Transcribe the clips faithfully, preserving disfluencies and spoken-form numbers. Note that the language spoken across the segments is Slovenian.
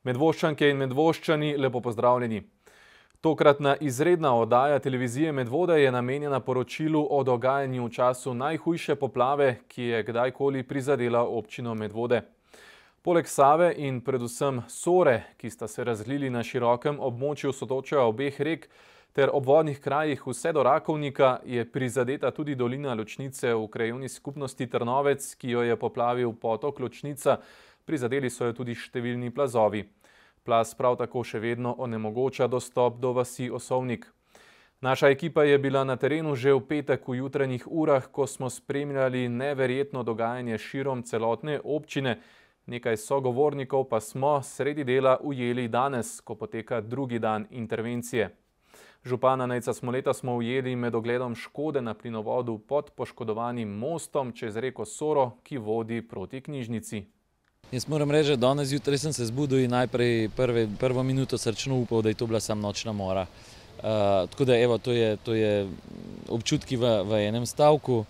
Medvoščanke in Medvoščani, lepo pozdravljeni. Tokratna izredna oddaja televizije Medvode je namenjena poročilu o dogajanju v času najhujše poplave, ki je kdajkoli prizadela občino Medvode. Poleg Save in predvsem Sore, ki sta se razlili na širokem območju sotočja obeh rek, ter obvodnih krajih vse do Rakovnika, je prizadeta tudi dolina Ločnice v krajevni skupnosti Trnovec, ki jo je poplavil potok Ločnica. Prizadeli so jo tudi številni plazovi. Plaz prav tako še vedno onemogoča dostop do vasi Osovnik. Naša ekipa je bila na terenu že v petek v jutranjih urah, ko smo spremljali neverjetno dogajanje širom celotne občine. Nekaj sogovornikov pa smo sredi dela ujeli danes, ko poteka drugi dan intervencije. Župana Nejca Smoleta smo ujeli med ogledom škode na plinovodu pod poškodovanim mostom čez reko Soro, ki vodi proti knjižnici. Jaz moram reči, da danes zjutraj sem se zbudil in najprej prve, prvo minuto srčno upal, da je to bila samo nočna mora. Uh, tako da evo, to je, to je občutki v, v enem stavku.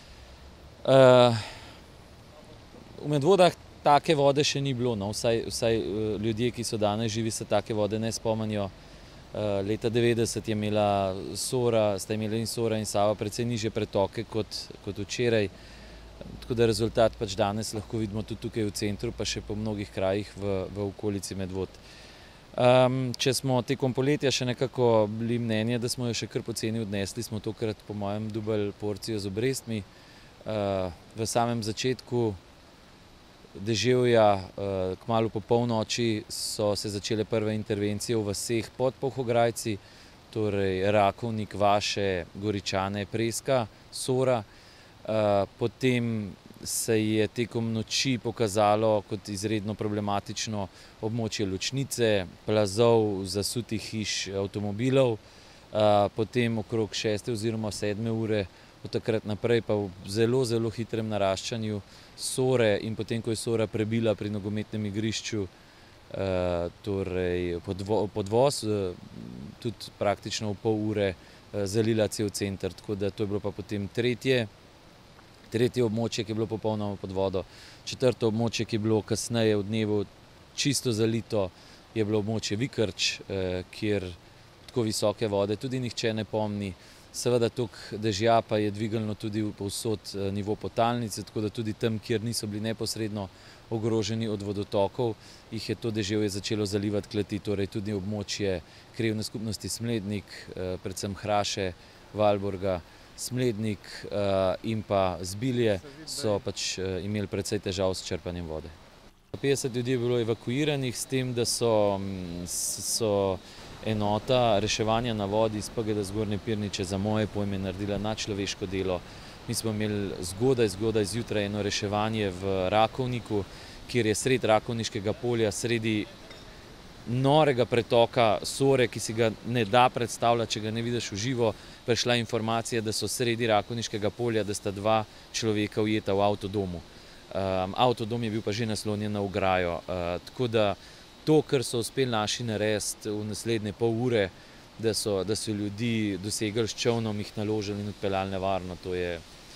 Uh, v Medvodah take vode še ni bilo, no? vsaj, vsaj uh, ljudje, ki so danes živi, se take vode ne spomnijo. Uh, leta devetdeset je imela Sora, sta imela in Sora in Sava precej nižje pretoke kot, kot včeraj. Tako da rezultat pač danes lahko vidimo tudi tukaj v centru, pa še po mnogih krajih v, v okolici Medvod. Um, če smo tekom poletja še nekako bili mnenje, da smo jo še kar poceni odnesli, smo tokrat po mojem dobili porcijo z obrestmi. Uh, v samem začetku deževja, uh, kmalu po polnoči, so se začele prve intervencije v vaseh pod Polhograjci, torej Rakovnik, Vaše, Goričane, Preska, Sora. Uh, potem se je tekom noči pokazalo kot izredno problematično območje Ločnice, plazov, zasutih hiš, avtomobilov. Uh, potem okrog šeste oziroma sedme ure od takrat naprej pa v zelo, zelo hitrem naraščanju Sore in potem, ko je Sora prebila pri nogometnem igrišču uh, torej podvo, podvoz, uh, tudi praktično v pol ure uh, zalila cel center, tako da to je bilo pa potem tretje. Tretje območje, ki je bilo popolnoma pod vodo. Četrto območje, ki je bilo kasneje v dnevu čisto zalito, je bilo območje Vikrč, kjer tako visoke vode tudi nihče ne pomni. Seveda toliko dežja pa je dvignilo tudi povsod nivo potalnice, tako da tudi tam, kjer niso bili neposredno ogroženi od vodotokov, jih je to deževje začelo zalivati kleti, torej tudi območje krajevne skupnosti Smlednik, predvsem Hraše, Valborga, Smlednik uh, in pa Zbilje so pač uh, imeli precej težav s črpanjem vode. petdeset ljudi je bilo evakuiranih, s tem, da so, so enota reševanja na vodi iz P G D Zgornje Pirniče za moje pojme naredila nadčloveško delo. Mi smo imeli zgodaj, zgodaj zjutraj eno reševanje v Rakovniku, kjer je sred Rakovniškega polja, sredi norega pretoka Sore, ki si ga ne da predstavljati, če ga ne vidiš v živo, prišla informacija, da so sredi Rakovniškega polja, da sta dva človeka ujeta v avtodomu. Um, avtodom je bil pa že naslonjen na ograjo. Uh, tako da to, kar so uspeli naši narediti v naslednje pol ure, da so, da so ljudi dosegli s čolnom, jih naložili in odpeljali nevarno, to je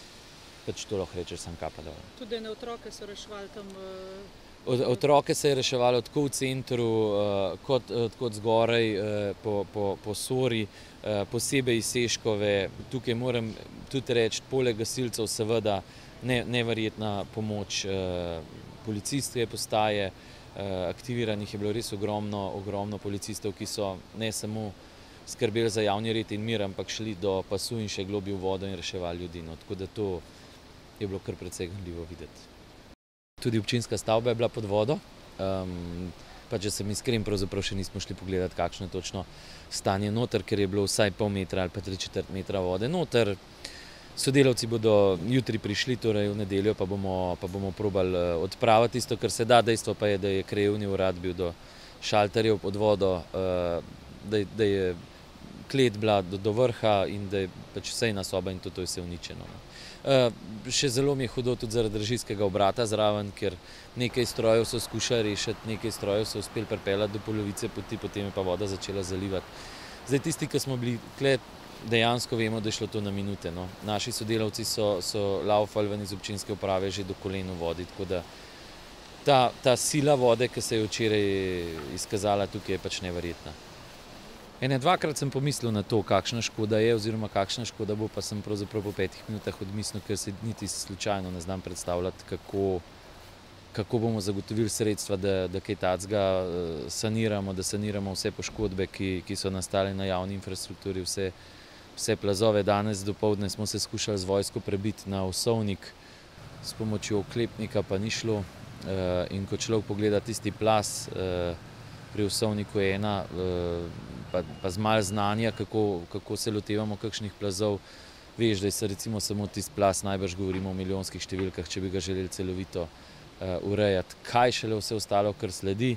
pač to lahko rečeš, sem kapa dol. Tudi ene otroke so reševali tam? Uh... Otroke se je reševalo tako v centru, kot, kot zgoraj po, po, po Sori, posebej iz Seškove. Tukaj moram tudi reči, poleg gasilcev seveda ne, neverjetna pomoč policijske postaje. Aktiviranih je bilo res ogromno, ogromno policistov, ki so ne samo skrbeli za javni red in mir, ampak šli do pasu in še globlje v vodo in reševali ljudi. No, tako da to je bilo kar precej ganljivo videti. Tudi občinska stavba je bila pod vodo, um, pa če sem iskren, pravzaprav še nismo šli pogledati, kakšno je točno stanje noter, ker je bilo vsaj pol metra ali pa tri četrt metra vode noter. Sodelavci bodo jutri prišli, torej v nedeljo, pa bomo, pa bomo probali odpraviti tisto, kar se da. Dejstvo pa je, da je krajevni urad bil do šalterjev pod vodo, uh, da, da je klet bila do, do vrha in da je pač vsejna soba in to, to je vse uničeno. Uh, še zelo mi je hudo tudi zaradi režijskega obrata zraven, ker nekaj strojev so skušali rešiti, nekaj strojev so uspeli pripeljati do polovice poti, potem je pa voda začela zalivati. Zdaj tisti, ki smo bili klet, dejansko vemo, da je šlo to na minute. No. Naši sodelavci so, so laufali ven iz občinske uprave že do kolen v vodi, tako da ta, ta sila vode, ki se je včeraj izkazala tukaj, je pač neverjetna. Ene dvakrat sem pomislil na to, kakšna škoda je oziroma kakšna škoda bo, pa sem pravzaprav po petih minutah odmislil, ker se niti slučajno ne znam predstavljati, kako, kako bomo zagotovili sredstva, da, da kaj takega saniramo, da saniramo vse poškodbe, ki, ki so nastale na javni infrastrukturi, vse, vse plazove. Danes dopoldne smo se skušali z vojsko prebiti na Osovnik, s pomočjo oklepnika pa ni šlo. In ko človek pogleda tisti plaz pri Osovniku ena, pa, pa z malo znanja, kako, kako se lotevamo kakšnih plazov, veš, da se recimo samo tisti plaz, najbrž govorimo o milijonskih številkah, če bi ga želeli celovito uh, urejati. Kaj šele vse ostalo, kar sledi,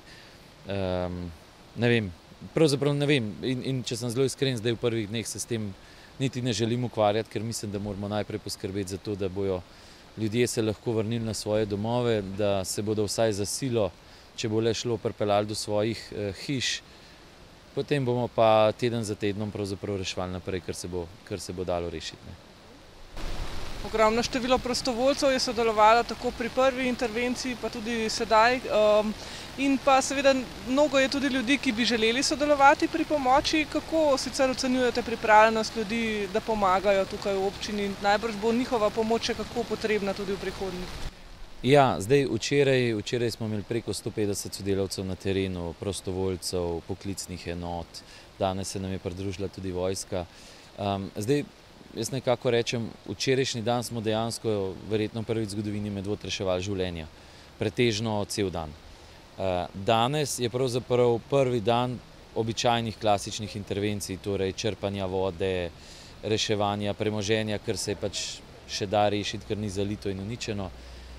um, ne vem, pravzaprav ne vem. In, in če sem zelo iskren, zdaj v prvih dneh se s tem niti ne želim ukvarjati, ker mislim, da moramo najprej poskrbeti za to, da bojo ljudje se lahko vrnili na svoje domove, da se bodo vsaj za silo, če bo le šlo, pripeljali do svojih uh, hiš. Potem bomo pa teden za tednom pravzaprav reševali naprej, kar se bo, kar se bo dalo rešiti. Ne. Ogromno število prostovoljcev je sodelovalo tako pri prvi intervenciji, pa tudi sedaj. Um, in pa seveda mnogo je tudi ljudi, ki bi želeli sodelovati pri pomoči. Kako sicer ocenjujete pripravljenost ljudi, da pomagajo tukaj v občini? Najbrž bo njihova pomoč še kako potrebna tudi v prihodnje. Ja, zdaj včeraj, včeraj smo imeli preko sto petdeset sodelavcev na terenu, prostovoljcev, poklicnih enot, danes se nam je pridružila tudi vojska. Um, zdaj, jaz nekako rečem, včerajšnji dan smo dejansko verjetno prvič v zgodovini Medvod reševali življenja, pretežno cel dan. Uh, danes je pravzaprav prvi dan običajnih klasičnih intervencij, torej črpanja vode, reševanja premoženja, ker se je pač še da rešiti, ker ni zalito in uničeno.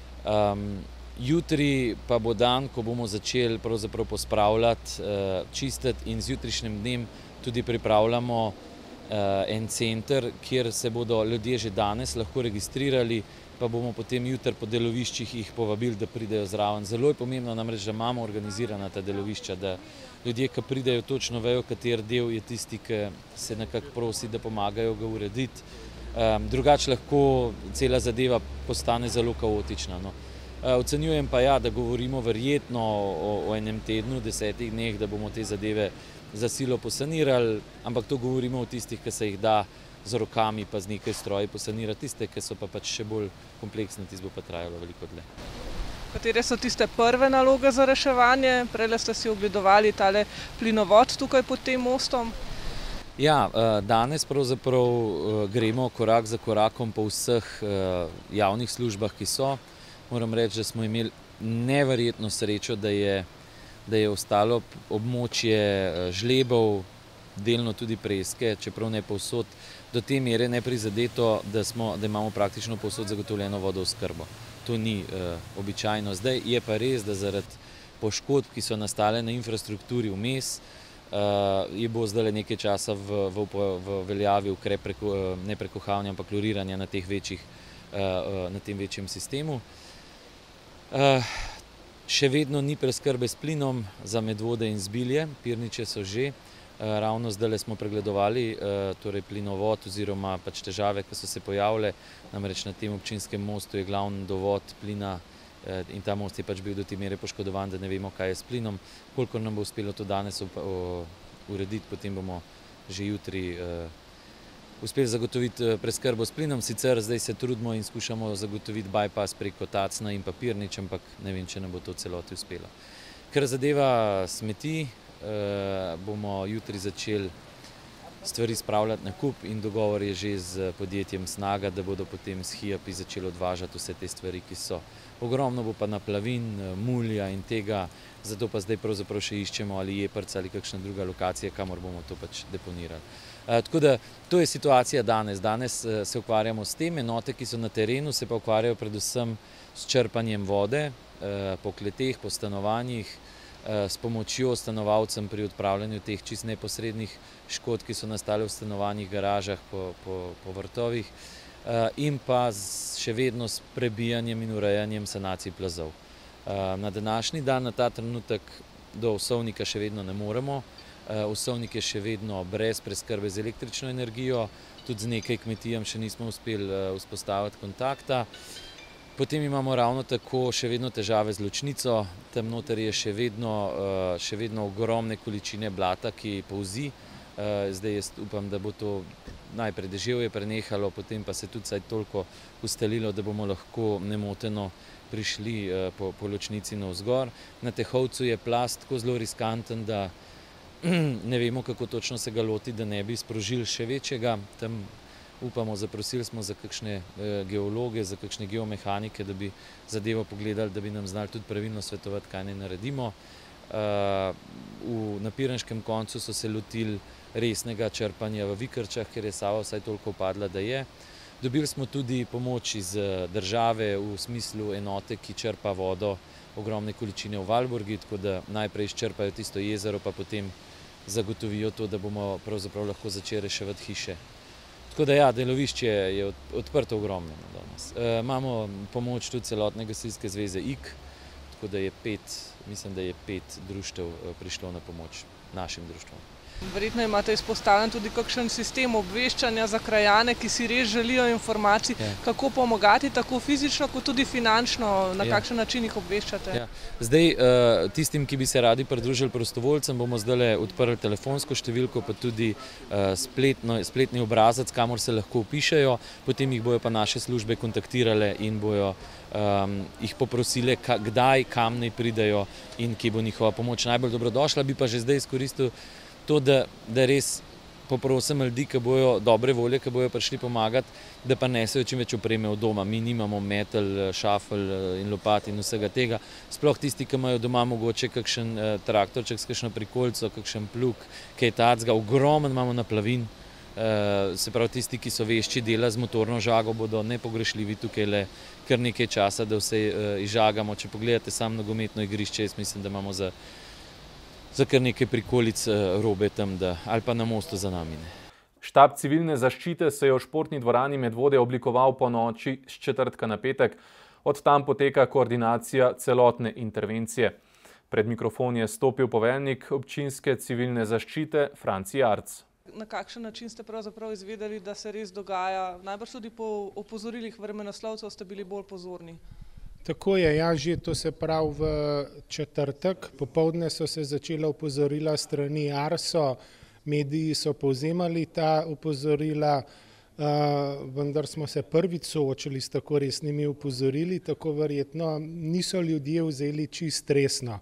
Um, jutri pa bo dan, ko bomo začeli pravzaprav pospravljati, uh, čistiti in z jutrišnjim dnem tudi pripravljamo uh, en center, kjer se bodo ljudje že danes lahko registrirali, pa bomo potem jutri po deloviščih jih povabili, da pridejo zraven. Zelo je pomembno namreč, da imamo organizirana ta delovišča, da ljudje, ki pridejo, točno vejo, kateri del je tisti, ki se nekako prosi, da pomagajo ga urediti. Um, drugače lahko cela zadeva postane zelo kaotična. No. Uh, ocenjujem pa ja, da govorimo verjetno o, o enem tednu, desetih dneh, da bomo te zadeve za silo posanirali, ampak to govorimo o tistih, ki se jih da z rokami pa z nekaj stroji posanirati, tiste, ki so pa pač še bolj kompleksne, tiste bo pa trajalo veliko dlje. Katere so tiste prve naloge za reševanje? Prej ste si ogledovali tale plinovod tukaj pod tem mostom. Ja, danes pravzaprav gremo korak za korakom po vseh javnih službah, ki so. Moram reči, da smo imeli neverjetno srečo, da je, da je ostalo območje žlebov, delno tudi preske, čeprav ne povsod, do te mere neprizadeto, da, smo, da imamo praktično povsod zagotovljeno vodooskrbo. To ni uh, običajno. Zdaj je pa res, da zaradi poškodb, ki so nastale na infrastrukturi vmes, Uh, je bo zdaj nekaj časa v, v, v veljavi ukrep preko, ne prekohavanja, ampak kloriranja na, teh večjih, uh, na tem večjem sistemu. Uh, še vedno ni preskrbe s plinom za Medvode in Zbilje, Pirniče so že. Uh, ravno zdaj smo pregledovali uh, torej plinovod oziroma pač težave, ki so se pojavile. Namreč na tem občinskem mostu je glavni dovod plina in ta most je pač bil do te mere poškodovan, da ne vemo, kaj je s plinom. Kolikor nam bo uspelo to danes urediti, potem bomo že jutri uspeli zagotoviti preskrbo s plinom. Sicer zdaj se trudimo in skušamo zagotoviti bypass preko Tacna in Pirnič, ampak ne vem, če nam bo to celoti uspelo. Kar zadeva smeti, bomo jutri začeli stvari spravljati na kup in dogovor je že z podjetjem Snaga, da bodo potem s Hiapi začeli odvažati vse te stvari, ki so. Ogromno bo pa naplavin, mulja in tega, zato pa zdaj pravzaprav še iščemo ali Jeprc ali kakšna druga lokacija, kamor bomo to pač deponirali. E, tako da to je situacija danes. Danes se ukvarjamo s tem, enote, ki so na terenu, se pa ukvarjajo predvsem s črpanjem vode e, po kleteh, po stanovanjih, s pomočjo stanovalcem pri odpravljanju teh čist neposrednih škod, ki so nastale v stanovanjih, garažah, po, po, po vrtovih in pa še vedno s prebijanjem in urejanjem sanacij plazov. Na današnji dan, na ta trenutek do Osovnika še vedno ne moremo. Osovnik je še vedno brez preskrbe z električno energijo, tudi z nekaj kmetijam še nismo uspeli vzpostaviti kontakta. Potem imamo ravno tako še vedno težave z ločnico, tam noter je še vedno, še vedno ogromne količine blata, ki polzi. Zdaj jaz upam, da bo to najprej deževje prenehalo, potem pa se tudi vsaj toliko ustalilo, da bomo lahko nemoteno prišli po, po ločnici navzgor. Na Tehovcu je plast tako zelo riskanten, da ne vemo, kako točno se ga loti, da ne bi sprožili še večjega. Tam upamo, zaprosili smo za kakšne geologe, za kakšne geomehanike, da bi zadevo pogledali, da bi nam znali tudi pravilno svetovati, kaj naj naredimo. Na Piranškem koncu so se lotili resnega črpanja v Vikrčah, ker je Sava vsaj toliko upadla, da je. Dobili smo tudi pomoč iz države v smislu enote, ki črpa vodo ogromne količine v Valburgi, tako da najprej izčrpajo tisto jezero, pa potem zagotovijo to, da bomo pravzaprav lahko začeli reševati hiše. Tako da ja, delovišče je odprto ogromno danes. Imamo pomoč tudi celotne gasilske zveze I K, tako da je pet, mislim, da je pet društev prišlo na pomoč našim društvom. Verjetno imate izpostavljen tudi kakšen sistem obveščanja za krajane, ki si res želijo informacij, ja. Kako pomagati, tako fizično, kot tudi finančno, na ja. Kakšen način jih obveščate? Ja. Zdaj, tistim, ki bi se radi pridružili prostovoljcem, bomo zdaj odprli telefonsko številko, pa tudi spletno, spletni obrazac, kamor se lahko vpišejo, potem jih bojo pa naše službe kontaktirale in bojo um, jih poprosile, kdaj, kam naj pridejo in kje bo njihova pomoč najbolj dobrodošla. Bi pa že zdaj izkoristil to, da, da res poprosim ljudi, ki bojo dobre volje, ki bojo prišli pomagati, da pa nesejo čim več opreme od doma. Mi nimamo metel, šafel in lopat in vsega tega. Sploh tisti, ki imajo doma mogoče kakšen traktorček s kakšno prikolico, kakšen plug, kaj tacga, ogromen imamo naplavin. Se pravi, tisti, ki so vešči dela z motorno žago, bodo nepogrešljivi tukaj le kar nekaj časa, da vse izžagamo. Če pogledate samo nogometno igrišče, jaz mislim, da imamo za za kar nekaj prikolic robe tam, da, ali pa na mostu za nami. Ne. Štab civilne zaščite se je v športni dvorani Medvode oblikoval po noči s četrtka na petek. Od tam poteka koordinacija celotne intervencije. Pred mikrofon je stopil poveljnik občinske civilne zaščite Franci Jarc. Na kakšen način ste pravzaprav izvedeli, da se res dogaja? Najbrž tudi po opozorilih vremenoslovcev ste bili bolj pozorni. Tako je, ja, že to se pravi v četrtek. Popoldne so se začela opozorila strani Arso, mediji so povzemali ta opozorila, vendar smo se prvič soočili s tako resnimi opozorili, tako verjetno niso ljudje vzeli čist resno.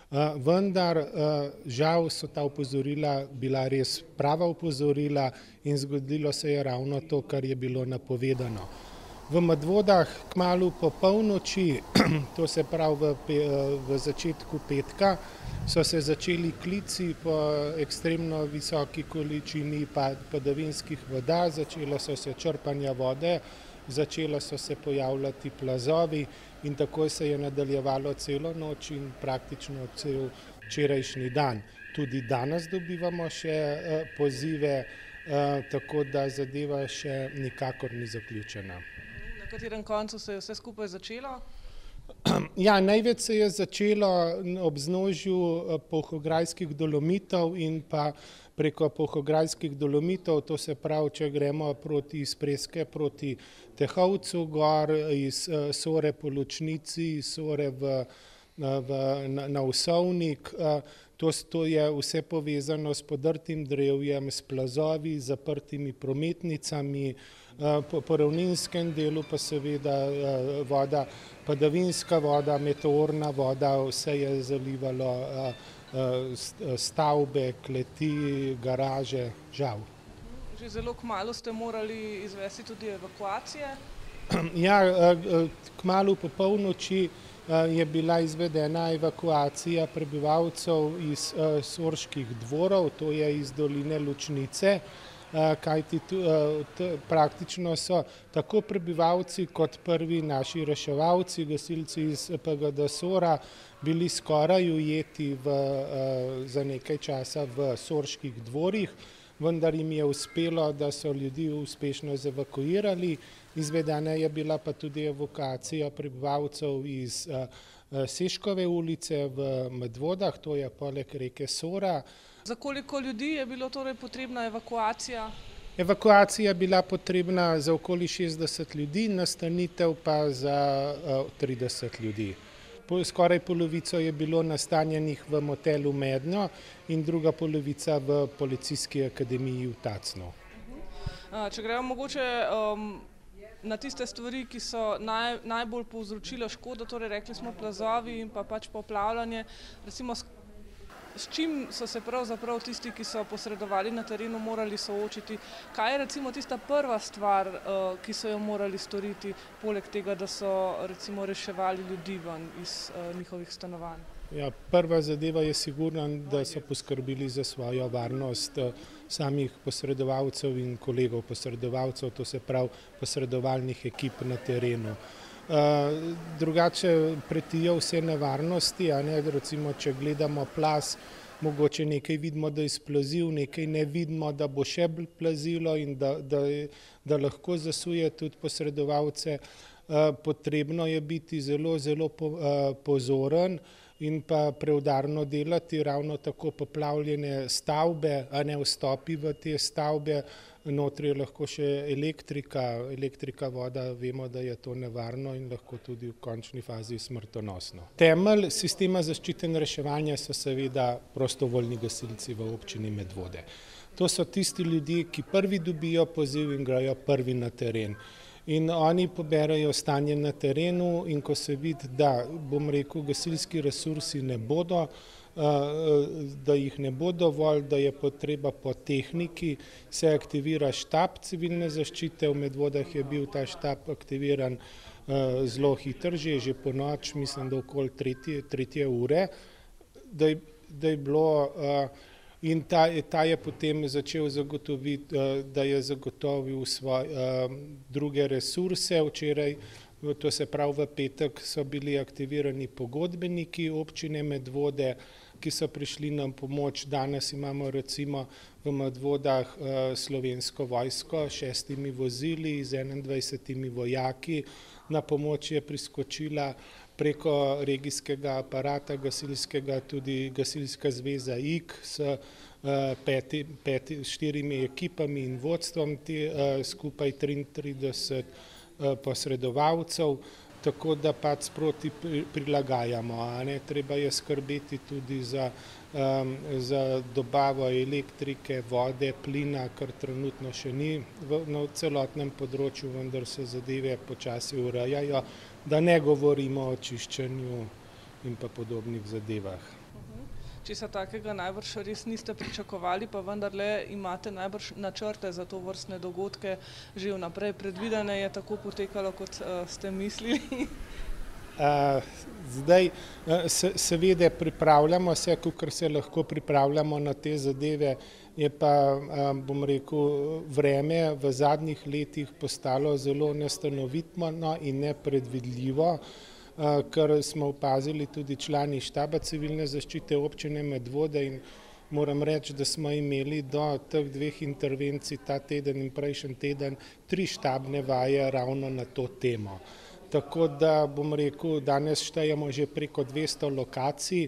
Vendar žal so ta opozorila bila res prava opozorila in zgodilo se je ravno to, kar je bilo napovedano. V Medvodah kmalu po polnoči, to se pravi v, v začetku petka, so se začeli klici po ekstremno visoki količini padavinskih voda, začelo so se črpanja vode, začelo so se pojavljati plazovi in takoj se je nadaljevalo celo noč in praktično cel včerajšnji dan. Tudi danes dobivamo še pozive, tako da zadeva še nikakor ni zaključena. Na katerem koncu se je vse skupaj začelo? Ja, največ se je začelo ob vznožju Polhograjskih dolomitov in pa preko Polhograjskih dolomitov, to se pravi, če gremo proti iz Preske, proti Tehovcu gor, iz Sore po Ločnici, Sore v, v, na, na Vsovnik. To, to je vse povezano s podrtim drevjem, s plazovi, zaprtimi prometnicami, po, po ravninskem delu pa seveda voda, padavinska voda, meteorna voda, vse je zalivalo stavbe, kleti, garaže, žal. Že zelo kmalu ste morali izvesti tudi evakuacije? Ja, kmalu po polnoči je bila izvedena evakuacija prebivalcev iz Sorških dvorov, to je iz doline Ločnice, kajti praktično so tako prebivalci kot prvi naši reševalci, gasilci iz P G D Sora, bili skoraj ujeti v, za nekaj časa v Sorških dvorih, vendar jim je uspelo, da so ljudi uspešno zevakuirali. Izvedena je bila pa tudi evakuacija prebivalcev iz Seškove ulice v Medvodah, to je poleg reke Sora. Za koliko ljudi je bilo torej potrebna evakuacija? Evakuacija je bila potrebna za okoli šestdeset ljudi, nastanitev pa za trideset ljudi. Skoraj polovico je bilo nastanjenih v motelu Mednjo in druga polovica v policijski akademiji v Tacnu. Če gremo mogoče um, na tiste stvari, ki so naj, najbolj povzročile škodo, torej rekli smo plazovi in pa pač poplavljanje, recimo s čim so se pravzaprav tisti, ki so posredovali na terenu, morali soočiti? Kaj je recimo tista prva stvar, ki so jo morali storiti, poleg tega, da so recimo reševali ljudi ven iz njihovih stanovanj? Ja, prva zadeva je sigurno, da so poskrbeli za svojo varnost samih posredovalcev in kolegov posredovalcev, to se pravi posredovalnih ekip na terenu. Uh, drugače pretijo vse nevarnosti, a ne, recimo, če gledamo plaz, mogoče nekaj vidimo, da je splazil, nekaj ne vidimo, da bo še plazilo in da, da, da lahko zasuje tudi posredovalce. Uh, potrebno je biti zelo, zelo po, uh, pozoren in pa preudarno delati, ravno tako poplavljene stavbe, a ne vstopi v te stavbe. Notri je lahko še elektrika, elektrika, voda, vemo, da je to nevarno in lahko tudi v končni fazi smrtonosno. Temelj sistema zaščite in reševanja so seveda prostovoljni gasilci v občini Medvode. To so tisti ljudje, ki prvi dobijo poziv in grejo prvi na teren. In oni poberajo stanje na terenu in ko se vidi, da, bom rekel, gasilski resursi ne bodo, da jih ne bo dovolj, da je potreba po tehniki, se aktivira štab civilne zaščite. V Medvodah je bil ta štab aktiviran zelo hitro, že, že po noč, mislim, da okoli tretje, tretje ure, da je, da je bilo in ta, ta je potem začel zagotoviti, da je zagotovil svoj, druge resurse. Včeraj, to se pravi v petek, so bili aktivirani pogodbeniki občine Medvode, ki so prišli nam pomoč. Danes imamo recimo v Medvodah slovensko vojsko s šestimi vozili, z enaindvajsetimi vojaki. Na pomoč je priskočila preko regijskega aparata gasilskega tudi Gasilska zveza I K s peti, peti, štirimi ekipami in vodstvom, te, skupaj triintrideset posredovalcev, tako da pač sproti prilagajamo. A ne, treba je skrbeti tudi za, um, za dobavo elektrike, vode, plina, kar trenutno še ni v, na celotnem področju, vendar se zadeve počasi urejajo, da ne govorimo o čiščenju in pa podobnih zadevah. Česa takega najbrž res niste pričakovali, pa vendarle imate najbrž načrte za to vrstne dogodke že vnaprej predvidene, je tako potekalo, kot uh, ste mislili? Uh, zdaj, se, seveda pripravljamo se, kakor se lahko pripravljamo na te zadeve, je pa, um, bom rekel, vreme v zadnjih letih postalo zelo nestanovitno in nepredvidljivo, kar smo opazili tudi člani štaba civilne zaščite občine Medvode in moram reči, da smo imeli do teh dveh intervencij ta teden in prejšnji teden tri štabne vaje ravno na to temo. Tako da, bom rekel, danes štejemo že preko dvesto lokacij,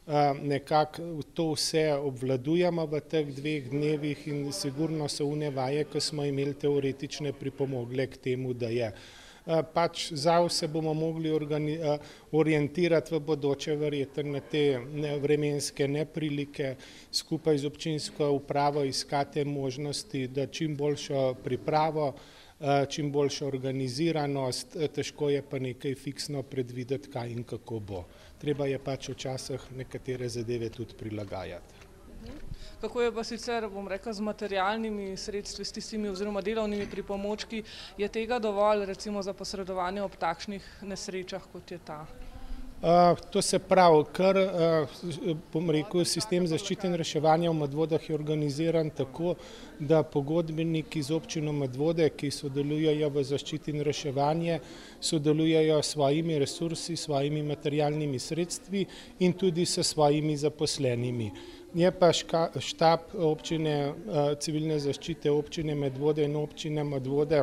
nekako to vse obvladujemo v teh dveh dnevih in sigurno so une vaje, ki smo imeli teoretične, pripomogle k temu, da je. Pač zav se bomo mogli orientirati v bodoče verjetno na te vremenske neprilike, skupaj z občinsko upravo iskati možnosti, da čim boljšo pripravo, čim boljšo organiziranost, težko je pa nekaj fiksno predvideti, kaj in kako bo. Treba je pač včasih nekatere zadeve tudi prilagajati. Kako je pa sicer, bom rekla, z materialnimi sredstvi, s tistimi oziroma delovnimi pripomočki, je tega dovolj recimo za posredovanje ob takšnih nesrečah, kot je ta? Uh, to se pravi, ker, uh, bom rekel, sistem zaščite in reševanja v Medvodah je organiziran tako, da pogodbeniki z občino Medvode, ki sodelujejo v zaščiti in reševanje, sodelujejo s svojimi resursi, svojimi materialnimi sredstvi in tudi s svojimi zaposlenimi. Je pa ška, štab občine civilne zaščite občine Medvode in občine Medvode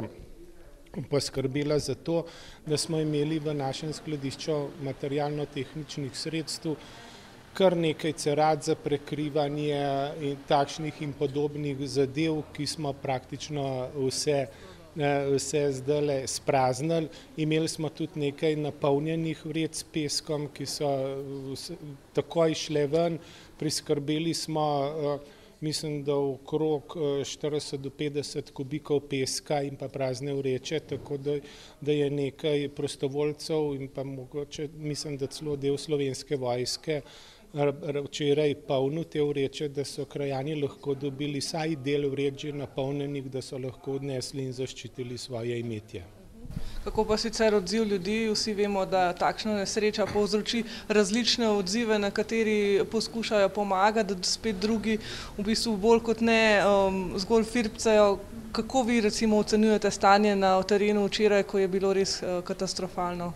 poskrbela za to, da smo imeli v našem skladišču materialno-tehničnih sredstev kar nekaj cerat za prekrivanje in takšnih in podobnih zadev, ki smo praktično vse, vse zdajle spraznili. Imeli smo tudi nekaj napolnjenih vred s peskom, ki so takoj šle ven. Priskrbeli smo, mislim, da okrog štirideset do petdeset kubikov peska in pa prazne vreče, tako da, da je nekaj prostovoljcev in pa mogoče, mislim, da celo del Slovenske vojske včeraj polnil te vreče, da so krajani lahko dobili vsaj del vreč že napolnjenih, da so lahko odnesli in zaščitili svoje imetje. Kako pa sicer odziv ljudi? Vsi vemo, da takšna nesreča povzroči različne odzive, na kateri poskušajo pomagati, da spet drugi v bistvu bolj kot ne um, zgolj firpcajo. Kako vi recimo ocenjujete stanje na terenu včeraj, ko je bilo res uh, katastrofalno?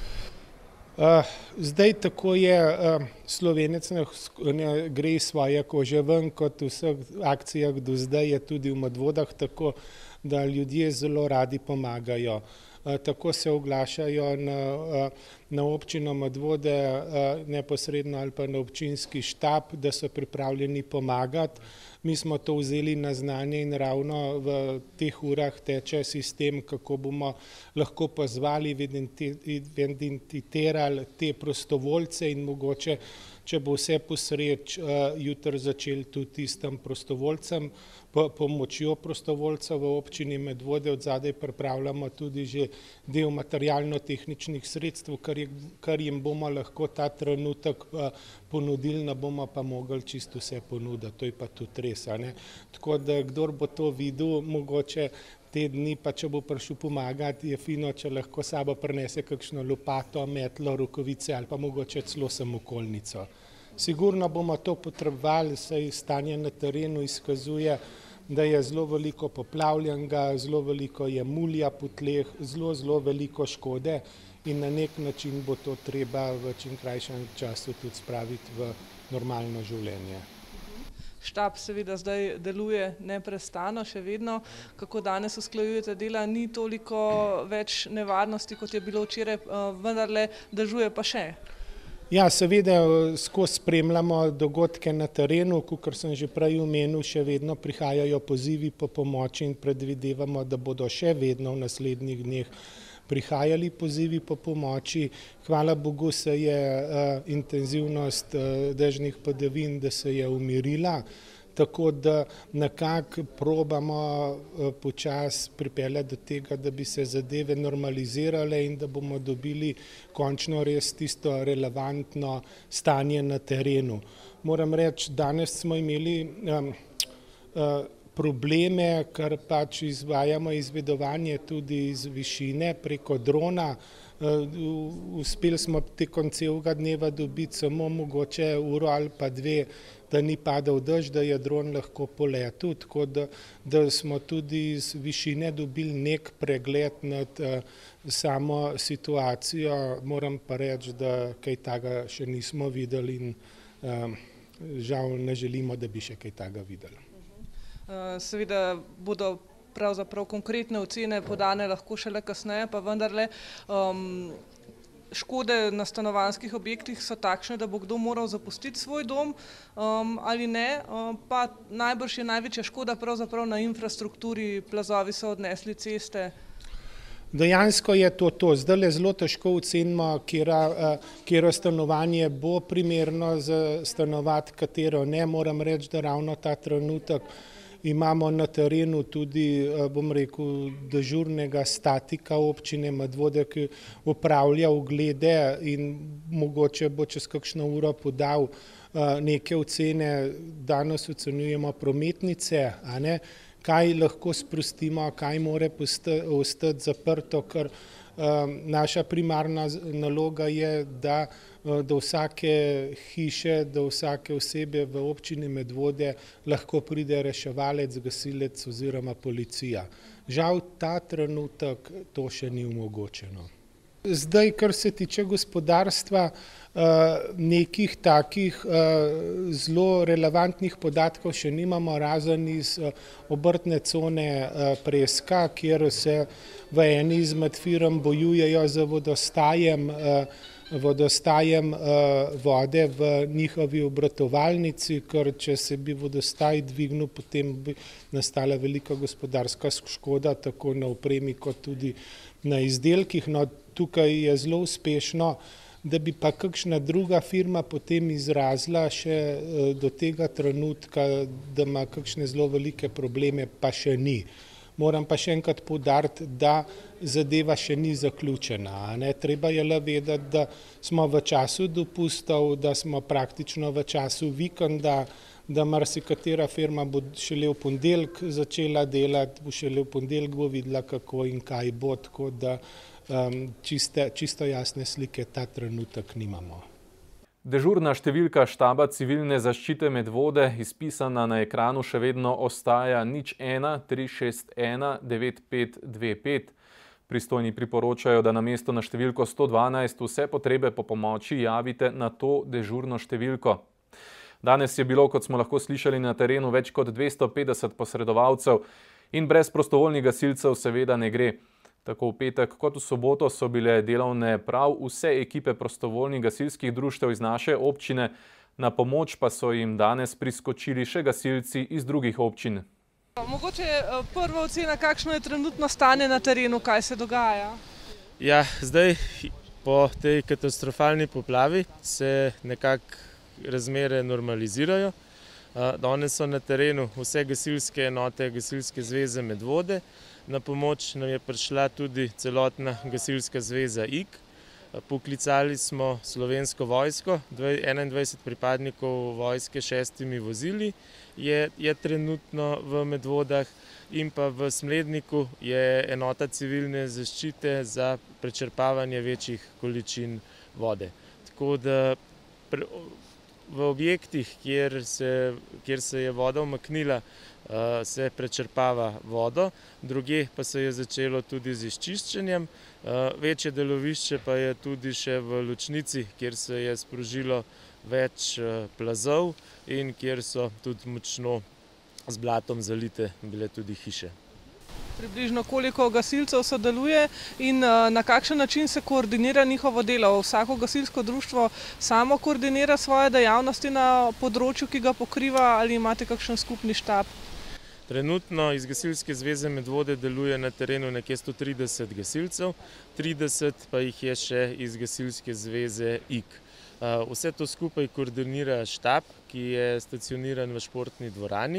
Uh, zdaj tako je, uh, Slovenec ne, ne gre iz svoje kože ven, kot v vseh akcijah do zdaj je tudi v Medvodah tako, da ljudje zelo radi pomagajo. Tako se oglašajo na, na občino Medvode neposredno ali pa na občinski štab, da so pripravljeni pomagati. Mi smo to vzeli na znanje in ravno v teh urah teče sistem, kako bomo lahko pozvali, identitirali te prostovoljce in mogoče, če bo vse posreč, jutri začeli tudi tistim prostovoljcem, pomočjo prostovoljcev v občini Medvode. Od zadaj pripravljamo tudi že del materialno-tehničnih sredstev, kar, je, kar jim bomo lahko ta trenutek ponudili, ne bomo pa mogli čisto vse ponuditi, to je pa tudi res. Ne? Tako da kdor bo to videl, mogoče te dni, pa če bo prišel pomagati, je fino, če lahko sabo prinese kakšno lopato, metlo, rokavice ali pa mogoče celo samokolnico. Sigurno bomo to potrebovali, saj stanje na terenu izkazuje, da je zelo veliko poplavljenega, zelo veliko je mulja po tleh, zelo, zelo veliko škode in na nek način bo to treba v čim krajšem času tudi spraviti v normalno življenje. Štab seveda zdaj deluje neprestano, še vedno. Kako danes usklajujete dela? Ni toliko več nevarnosti, kot je bilo včeraj, vendarle dežuje pa še. Ja, seveda skozi spremljamo dogodke na terenu, kakor sem že prej omenil, še vedno prihajajo pozivi po pomoči in predvidevamo, da bodo še vedno v naslednjih dneh prihajali pozivi po pomoči. Hvala Bogu se je uh, intenzivnost uh, dežnih padavin, da se je umirila, tako da nekako probamo uh, počasi pripeljati do tega, da bi se zadeve normalizirale in da bomo dobili končno res tisto relevantno stanje na terenu. Moram reči, danes smo imeli um, uh, probleme, ker pač izvajamo izvedovanje tudi iz višine preko drona. Uspeli smo tekom celega dneva dobiti samo mogoče uro ali pa dve, da ni padal dež, da je dron lahko poletel, tako da, da smo tudi iz višine dobili nek pregled nad uh, samo situacijo. Moram pa reči, da kaj takega še nismo videli in uh, žal ne želimo, da bi še kaj takega videli. Seveda bodo pravzaprav konkretne ocene podane lahko šele kasneje, pa vendarle um, škode na stanovanjskih objektih so takšne, da bo kdo moral zapustiti svoj dom um, ali ne, um, pa najbrž je največja škoda pravzaprav na infrastrukturi, plazovi so odnesli ceste. Dejansko je to to. Zdaj zelo težko ocenimo, katero stanovanje bo primerno za stanovati, katero ne. Moram reči, da ravno ta trenutek imamo na terenu tudi, bom rekel, dežurnega statika občine Medvode, ki opravlja oglede in mogoče bo čez kakšno uro podal neke ocene. Danes ocenjujemo prometnice, a ne, kaj lahko sprostimo, kaj more ostati zaprto, ker naša primarna naloga je, da do vsake hiše, do vsake osebe v občini Medvode lahko pride reševalec, gasilec oziroma policija. Žal ta trenutek to še ni omogočeno. Zdaj, kar se tiče gospodarstva, nekih takih zelo relevantnih podatkov še nimamo, razen iz obrtne cone Preska, kjer se v eni izmed firm bojujejo z vodostajem vodostajem vode v njihovi obratovalnici, ker če se bi vodostaj dvignil, potem bi nastala velika gospodarska škoda, tako na opremi kot tudi na izdelkih. No, tukaj je zelo uspešno, da bi pa kakšna druga firma potem izrazila še do tega trenutka, da ima kakšne zelo velike probleme, pa še ni. Moram pa še enkrat poudariti, da zadeva še ni zaključena. Ne? Treba je le vedeti, da smo v času dopustov, da smo praktično v času vikenda, da marsikatera firma bo šele v ponedeljek začela delati, bo šele v ponedeljek bo videla, kako in kaj bo, tako da um, čiste, čisto jasne slike ta trenutek nimamo. Dežurna številka štaba civilne zaščite Medvode, izpisana na ekranu, še vedno ostaja nič ena tri šest ena devet pet dve pet. Pristojni priporočajo, da namesto na številko sto dvanajst vse potrebe po pomoči javite na to dežurno številko. Danes je bilo, kot smo lahko slišali, na terenu več kot dvesto petdeset posredovalcev in brez prostovoljnih gasilcev seveda ne gre. Tako v petek kot v soboto so bile delovne prav vse ekipe prostovoljnih gasilskih društev iz naše občine, na pomoč pa so jim danes priskočili še gasilci iz drugih občin. Mogoče prva ocena, kakšno je trenutno stanje na terenu, kaj se dogaja? Ja, zdaj po tej katastrofalni poplavi se nekako razmere normalizirajo. Danes so na terenu vse gasilske enote Gasilske zveze Medvode. Na pomoč nam je prišla tudi celotna Gasilska zveza I K. Poklicali smo Slovensko vojsko, enaindvajset pripadnikov vojske s šestimi vozili je, je trenutno v Medvodah in pa v Smledniku je enota civilne zaščite za prečrpavanje večjih količin vode. Tako da pre, v objektih, kjer se, kjer se je voda umaknila, se prečrpava vodo, drugje pa se je začelo tudi z izčiščenjem. Večje delovišče pa je tudi še v Lučnici, kjer se je sprožilo več plazov in kjer so tudi močno z blatom zalite bile tudi hiše. Približno koliko gasilcev sodeluje in na kakšen način se koordinira njihovo delo? Vsako gasilsko društvo samo koordinira svoje dejavnosti na področju, ki ga pokriva, ali imate kakšen skupni štab? Trenutno iz Gasilske zveze Medvode deluje na terenu nekje sto trideset gasilcev, trideset pa jih je še iz Gasilske zveze I K. Vse to skupaj koordinira štab, ki je stacioniran v športni dvorani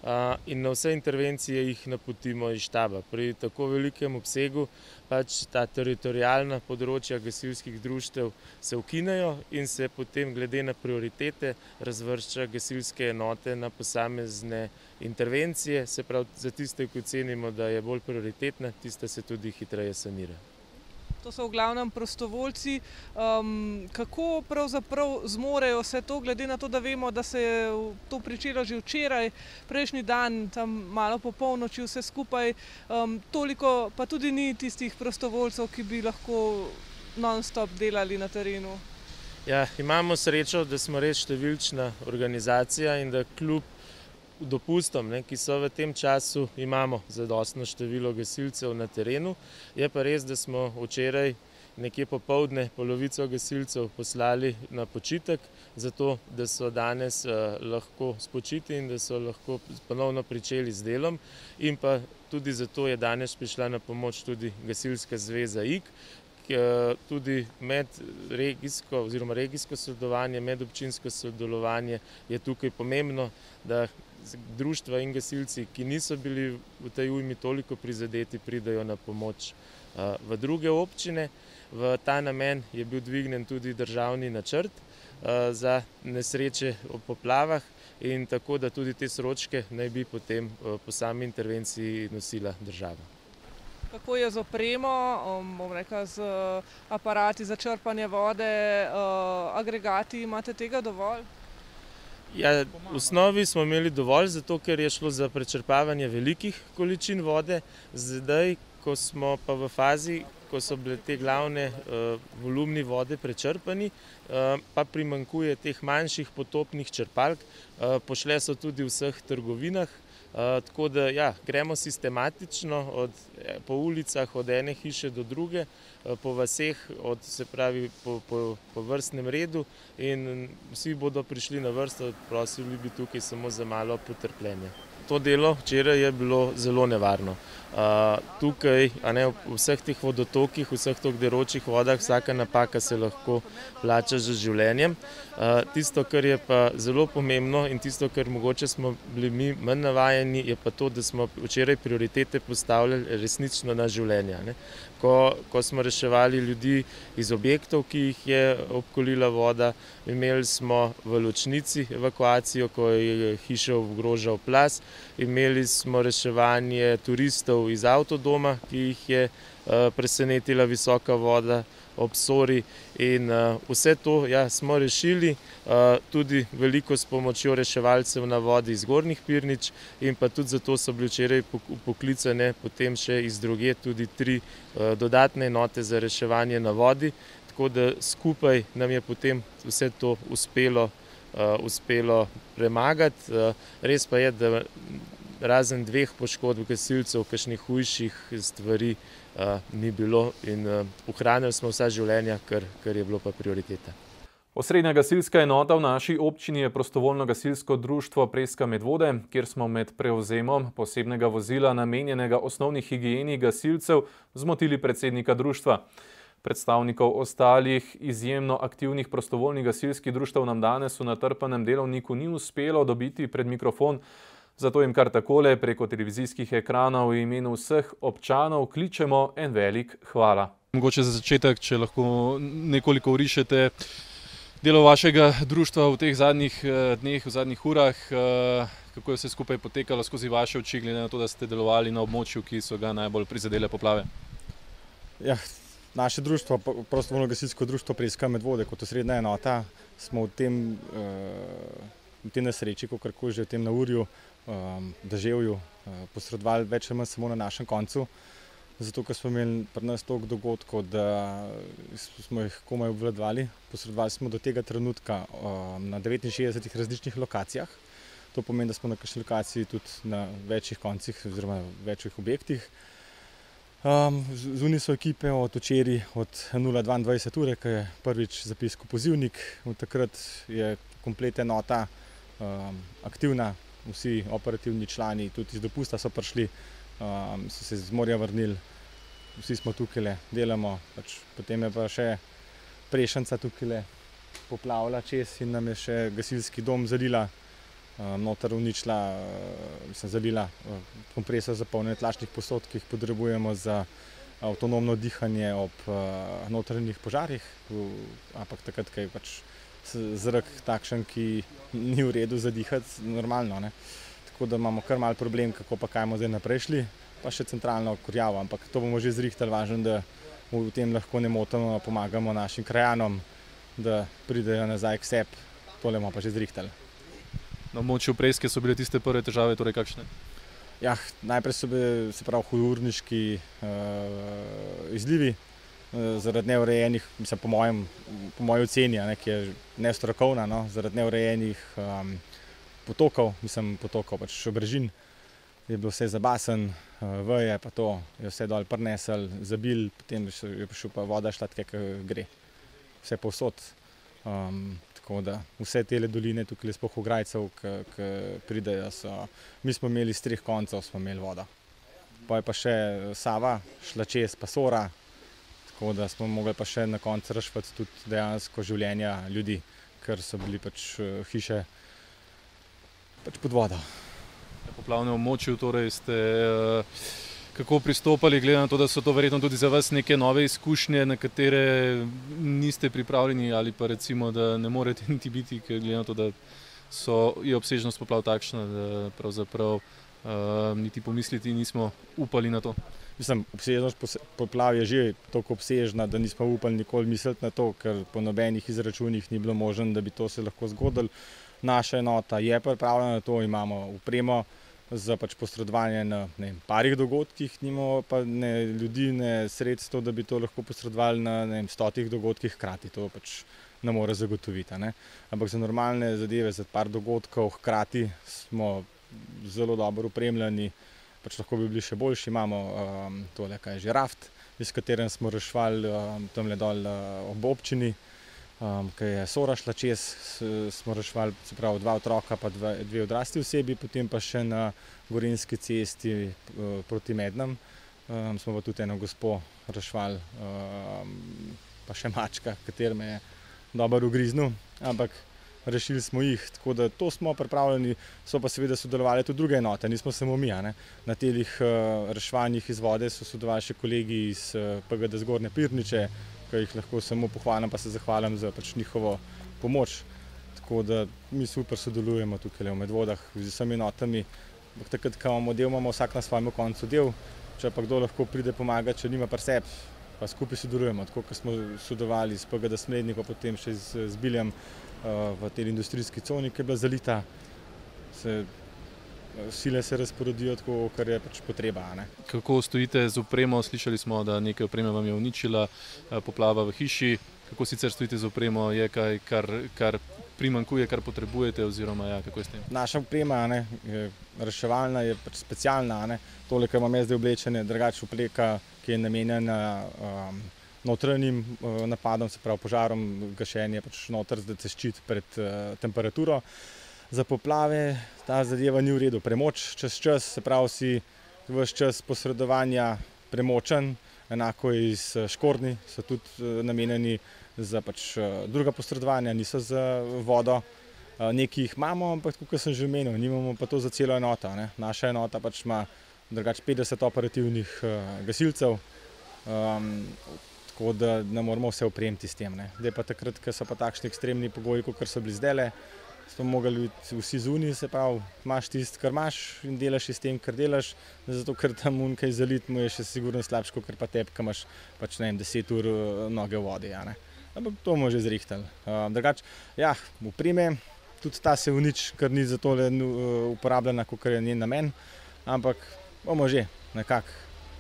in na vse intervencije jih napotimo iz štaba. Pri tako velikem obsegu pač ta teritorialna področja gasilskih društev se ukinejo in se potem glede na prioritete razvršča gasilske enote na posamezne intervencije, se pravi za tiste, ki ocenimo, da je bolj prioritetna, tiste se tudi hitreje sanira. To so v glavnem prostovoljci. Um, kako pravzaprav zmorejo vse to, glede na to, da vemo, da se je to pričelo že včeraj, prejšnji dan, tam malo po polnoči vse skupaj, um, toliko pa tudi ni tistih prostovoljcev, ki bi lahko non-stop delali na terenu? Ja, imamo srečo, da smo res številčna organizacija in da kljub dopustom, ne, ki so v tem času, imamo zadostno število gasilcev na terenu. Je pa res, da smo včeraj nekje popoldne polovico gasilcev poslali na počitek, zato da so danes uh, lahko spočiti in da so lahko ponovno pričeli z delom. In pa tudi zato je danes prišla na pomoč tudi Gasilska zveza I K, tudi medregijsko oziroma regijsko sodelovanje, medobčinsko sodelovanje je tukaj pomembno, da društva in gasilci, ki niso bili v tej ujmi toliko prizadeti, pridajo na pomoč v druge občine. V ta namen je bil dvignen tudi državni načrt za nesreče ob poplavah in tako, da tudi te sročke naj bi potem po sami intervenciji nosila država. Kako je z opremo, bom rekla, z aparati za črpanje vode, agregati, imate tega dovolj? Ja, v osnovi smo imeli dovolj, zato ker je šlo za prečrpavanje velikih količin vode. Zdaj, ko smo pa v fazi, ko so bile te glavne uh, volumni vode prečrpani, uh, pa primanjkuje teh manjših potopnih črpalk. Uh, pošle so tudi v vseh trgovinah, Tako da ja, gremo sistematično od, po ulicah od ene hiše do druge, po vaseh, od, se pravi po, po, po vrstnem redu in vsi bodo prišli na vrsto, prosili bi tukaj samo za malo potrpljenja. To delo včeraj je bilo zelo nevarno. Uh, tukaj, a ne, v vseh teh vodotokih, v vseh teh deročih vodah, vsaka napaka se lahko plača z življenjem. Uh, tisto, kar je pa zelo pomembno in tisto, kar mogoče smo bili mi manj navajeni, je pa to, da smo včeraj prioritete postavljali resnično na življenja. Ne. Ko, ko smo reševali ljudi iz objektov, ki jih je obkolila voda, imeli smo v Ločnici evakuacijo, ko je hišo ogrožal plaz, imeli smo reševanje turistov iz avtodoma, ki jih je uh, presenetila visoka voda ob Sori in uh, vse to ja, smo rešili, uh, tudi veliko s pomočjo reševalcev na vodi iz Gornjih Pirnič in pa tudi zato so bili včeraj poklicane potem še iz drugje tudi tri uh, dodatne enote za reševanje na vodi, tako da skupaj nam je potem vse to uspelo, uh, uspelo premagati. Uh, res pa je, da razen dveh poškodb gasilcev, kakšnih hujših stvari uh, ni bilo in uh, ohranili smo vsa življenja, kar, kar je bilo pa prioriteta. Osrednja gasilska enota v naši občini je prostovoljno gasilsko društvo Preska Medvode, kjer smo med prevzemom posebnega vozila namenjenega osnovni higieni gasilcev zmotili predsednika društva. Predstavnikov ostalih izjemno aktivnih prostovoljnih gasilskih društev nam danes v natrpanem delovniku ni uspelo dobiti pred mikrofon, zato jim kar takole preko televizijskih ekranov v imenu vseh občanov kličemo en velik hvala. Mogoče za začetek, če lahko nekoliko orišete delo vašega društva v teh zadnjih dneh, v zadnjih urah, kako je vse skupaj potekalo skozi vaše oči, glede na to, da ste delovali na območju, ki so ga najbolj prizadele poplave? Ja, naše društvo, prostovoljno gasilsko društvo Preska Medvode, kot osrednja enota, smo v tem, v tem nesreči, kakorkoli že v tem neurju, deževju, posredovali več ali manj samo na našem koncu, zato ker smo imeli pri nas toliko dogodkov, da smo jih komaj obvladovali. Posredovali smo do tega trenutka na devetinšestdesetih različnih lokacijah. To pomeni, da smo na kakšni lokaciji tudi na večjih koncih oziroma večjih objektih. Zunaj so ekipe od včeraj od nula dvaindvajset ure, ki je prvič zapiskal pozivnik. Od takrat je kompletna enota aktivna, vsi operativni člani, tudi iz dopusta so prišli, so se z morja vrnili, vsi smo tukaj, delamo. Potem je pa še Prešnica tukaj poplavila čez in nam je še gasilski dom zalila, noter uničila, mislim, zalila kompresor za polnjenje tlačnih posod, ki jih potrebujemo za avtonomno dihanje ob notranjih požarih, ampak takrat, ko je pač zrak takšen, ki ni v redu za dihati, normalno, ne. Tako da imamo kar malo problem, kako pa kaj bomo zdaj naprej šli, pa še centralno kurjavo, ampak to bomo že zrihtali, važno, da v tem lahko nemoteno pomagamo našim krajanom, da pridejo nazaj k sebi, tole bomo pa že zrihtali. Na območju Preske so bile tiste prve težave, torej kakšne? Ja, najprej so bili, se pravi, hudourniški uh, izlivi, zaradi neurejenih, mislim, po mojem, po moji oceni, ne, ki je nestrokovna, no, zaradi neurejenih um, potokov, mislim, potokov, pač brežin, je bilo vse zabasen, uh, veje pa to, je vse dol prinesel, zabil, potem je prišel pa voda šla tako, kako gre, vse povsod. Um, tako da vse tele doline, tukaj sploh v Grajcev, ki pridejo, so, mi smo imeli z treh koncev, smo imeli vodo. Pa je pa še Sava, šla čez pa Sora, tako da smo mogli pa še na koncu rešiti tudi dejansko življenja ljudi, ker so bili pač hiše pač pod vodo. Na poplavnem območju torej ste kako pristopali, glede na to, da so to verjetno tudi za vas neke nove izkušnje, na katere niste pripravljeni ali pa recimo, da ne morete niti biti, ker glede na to, da so, je obsežnost poplav takšna, da pravzaprav uh, niti pomisliti nismo upali na to. Mislim, obsežnost poplav je že toliko obsežna, da nismo upali nikoli misliti na to, ker po nobenih izračunih ni bilo možno, da bi to se lahko zgodilo. Naša enota je pripravljena na to, imamo opremo za pač posredovanje na ne, parih dogodkih, nimamo pa ne ljudi, ne sredstev, da bi to lahko posredovali na ne, stotih dogodkih hkrati. To pač ne more zagotoviti. Ne. Ampak za normalne zadeve, za par dogodkov hkrati smo zelo dobro opremljeni, pač lahko bi bili še boljši. Imamo um, tole, kaj je že raft, iz katerem smo reševali um, tamle dol uh, ob občini, um, ki je Sora šla čez, smo reševali, se pravi, dva otroka pa dve, dve odrasli osebi, potem pa še na Gorenjski cesti uh, proti Mednem um, smo pa tudi eno gospo reševali, um, pa še mačka, kater me je dobro ugriznil, ampak rešili smo jih, tako da to smo pripravljeni, so pa seveda sodelovali tudi druge enote, nismo samo mi, ne. Na telih uh, reševanjih iz vode so sodelovali še kolegi iz uh, P G D Zgornje Pirniče, ki jih lahko samo pohvalim, pa se zahvalim za pač njihovo pomoč. Tako da mi super sodelujemo tukaj v Medvodah z vsemi enotami. Takrat, ko imamo del, imamo vsak na svojem koncu del, če pa kdo lahko pride pomagati, če nima pri sebi, pa skupaj sodelujemo. Tako, ko smo sodelovali s P G D Smlednik, pa potem še z, z Biljem uh, v tej industrijski coni, ki je bila zalita, se, sile se razporedijo tako, kar je pač potreba. Ne. Kako stojite z opremo? Slišali smo, da nekaj opreme vam je uničila poplava v hiši. Kako sicer stojite z opremo? Je kaj, kar, kar primanjkuje, kar potrebujete, oziroma ja, kako je s tem? Naša oprema, ne, je reševalna, je pač specialna. Ne. Tole, kar imam jaz zdaj oblečene, drugače obleka, ki je namenjena um, notranjim uh, napadom, se pravi požarom, gašenje pač noter, da se ščiti pred uh, temperaturo. Za poplave ta zadeva ni v redu. Premoč čez čas, se pravi si ves čas posredovanja premočen, enako iz škornji, so tudi namenjeni za pač druga posredovanja, niso za vodo. Nekaj jih imamo, ampak kot sem že omenil, nimamo pa to za celo enoto. Ne. Naša enota pač ima drugače petdeset operativnih gasilcev, um, tako da ne moramo vse opremiti s tem. Ne. Zdaj pa takrat, ko so pa takšni ekstremni pogoji, kot so bili zdajle, smo mogli biti vsi zunaj, se pravi, imaš tisto, kar imaš in delaš s tem, kar delaš, zato ker tam unkaj zalit mu je še sigurno slabše, kot pa tebi, ki imaš pač, ne vem, deset ur noge v vodi. Ja, ne. Ampak to bomo že zrihtali. Uh, drugač, ja, opreme, tudi ta se uniči, ker ni za tole uporabljena, kot je njen namen, ampak bomo že nekako.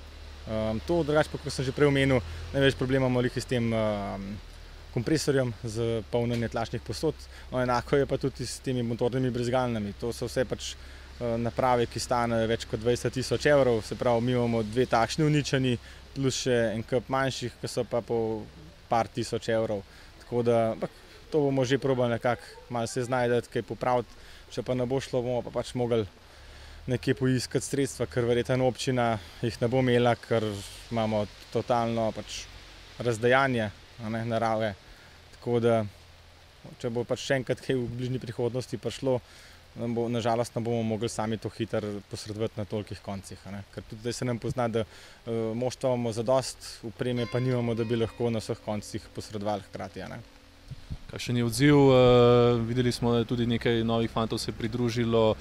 Um, to drugače, pa kot sem že prej omenil, največ problema imamo s tem um, kompresorjem za polnjenje tlačnih posod, no, enako je pa tudi s temi motornimi brizgalnami. To so vse pač uh, naprave, ki stanejo več kot dvajset tisoč evrov, se pravi, mi imamo dve takšni uničeni, plus še en kup manjših, ki so pa po par tisoč evrov. Tako da to bomo že probali nekako malo se znajdeti, kaj popraviti, če pa ne bo šlo, bomo pa pač mogli nekje poiskati sredstva, ker verjetno občina jih ne bo imela, ker imamo totalno pač razdajanje, ne, narave. Tako da, če bo pač še enkrat kaj v bližnji prihodnosti prišlo, bo, nažalost ne bomo mogli sami to hitro posredovati na tolikih koncih. Ne. Ker tudi zdaj se nam pozna, da uh, moštva imamo zadost, opreme pa nimamo, da bi lahko na vseh koncih posredovali hkrati. Ne. Kakšen je odziv? Uh, videli smo, da je tudi nekaj novih fantov se pridružilo,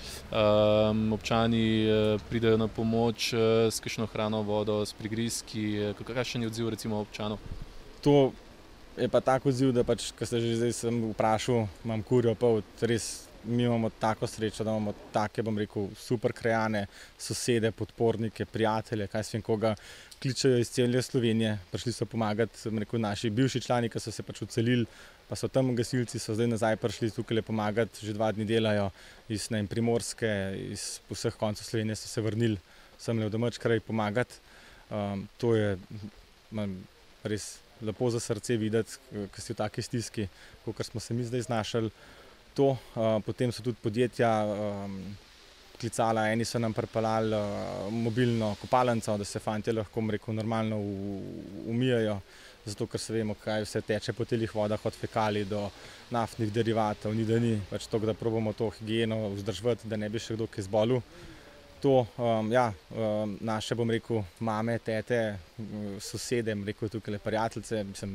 um, občani uh, pridejo na pomoč uh, s kakšno hrano, vodo, s prigrizki. Uh, kakšen je odziv recimo občanov? To je pa tako odziv, da pač, ko se že zdaj sem vprašal, imam kurjo pol, res mi imamo tako srečo, da imamo take, bom rekel, super krajane, sosede, podpornike, prijatelje, kaj svem koga, kličejo iz cele Slovenije, prišli so pomagati, bom rekel, naši bivši člani, ki so se pač odselili, pa so tam gasilci, so zdaj nazaj prišli tukaj pomagati, že dva dni delajo iz ne, Primorske, iz vseh koncev Slovenije so se vrnili semle v domač kraj pomagati. Um, to je man, res lepo za srce videti, ko si v taki stiski, kot smo se mi zdaj znašali. To, uh, potem so tudi podjetja um, klicala, eni so nam pripeljali uh, mobilno kopalnico, da se fantje lahko, rekel, normalno umijajo, zato ker se vemo, kaj vse teče po telih vodah, od fekalij do naftnih derivatov, ni da ni, pač to, da probamo to higieno vzdrževati, da ne bi še kdo kaj zbolel. To, um, ja, um, naše, bom rekel, mame, tete, sosede, bom rekel, tukaj prijateljice, mislim,